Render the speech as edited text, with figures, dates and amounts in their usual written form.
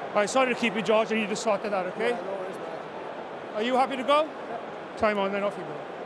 All right, sorry to keep you, George. I need to sort that out, okay? Yeah, no worries, man. Are you happy to go? Yeah. Time on, then off you go.